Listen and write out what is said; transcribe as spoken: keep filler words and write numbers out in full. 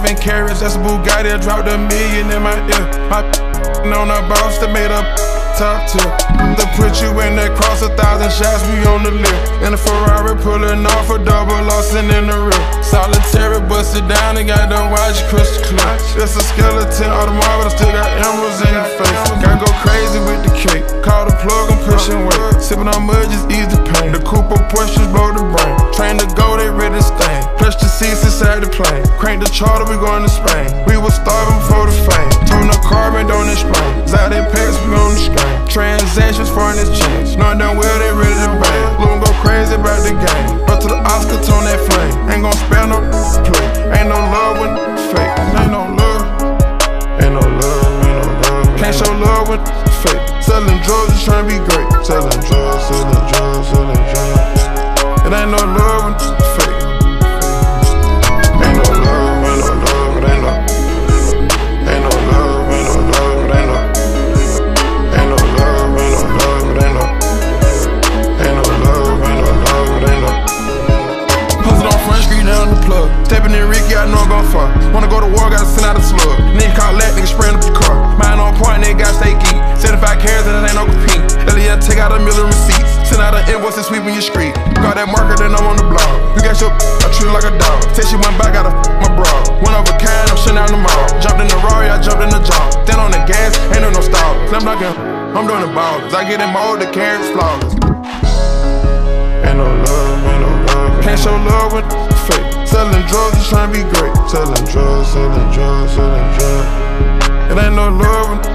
seven carats, that's a Bugatti. I dropped a million in my ear. My on a boss that made up top tier. To put you in that cross, a thousand shots, we on the lift. In a Ferrari pulling off a double Lawson in the rear. Solitary, busted down and got the watch crystal clear. It's a skeleton, all the marble, still got emeralds in your face. Gotta go crazy with the cake. Call the plug, I'm pushing weight. Sipping on mud, just ease the pain. The Cooper pushes blow the brain. Train to go, they ready to stain. Plush the seats inside the plane. Crank the charter, we going to Spain. We was starving before the fame. Tune the carbon, don't explain. Zodin packs, we on the screen. Transactions, foreign exchange. Knowing damn well they ready to bang. Blue go crazy about the game. Up to the Oscar, tone that flame. Ain't gon' spare no play. Ain't no love when fake. Ain't no love. Ain't no love, ain't no love. Can't show love when fake. Selling drugs, just trying to be great. Selling drugs, selling drugs, selling drugs. It ain't no love when fake. Ain't no love, ain't no love, it ain't no. Ain't no love, ain't no love, it ain't no. Ain't no love, ain't no love, it ain't no. Ain't no love, ain't no love, it ain't no. Hustle on Front Street, down the plug. Stepping in Ricky, I know I'm gon' fuck. Wanna go to war, gotta send out a slug. Nigga call that, nigga spraying up the car. Mine on point, nigga got stay geek. seventy-five carats and it ain't no compete. Elliot take out a million receipts. Send out an invoice and sweep in your street. Got that marker, then I'm on the block. You got your I treat her like a dog. Say she went back, gotta f my bra. One of a kind, I'm shutting down the mall. Jumped in the Rari, I jumped in the jaw. Then on the gas, ain't no no stall. Slam dunking, I'm doing the ballers. I get in mode, the carrots flawless. Ain't no love, ain't no love. Can't show love with fake. Selling drugs, just trying to be great. Selling drugs, selling drugs, selling drugs. It ain't no love.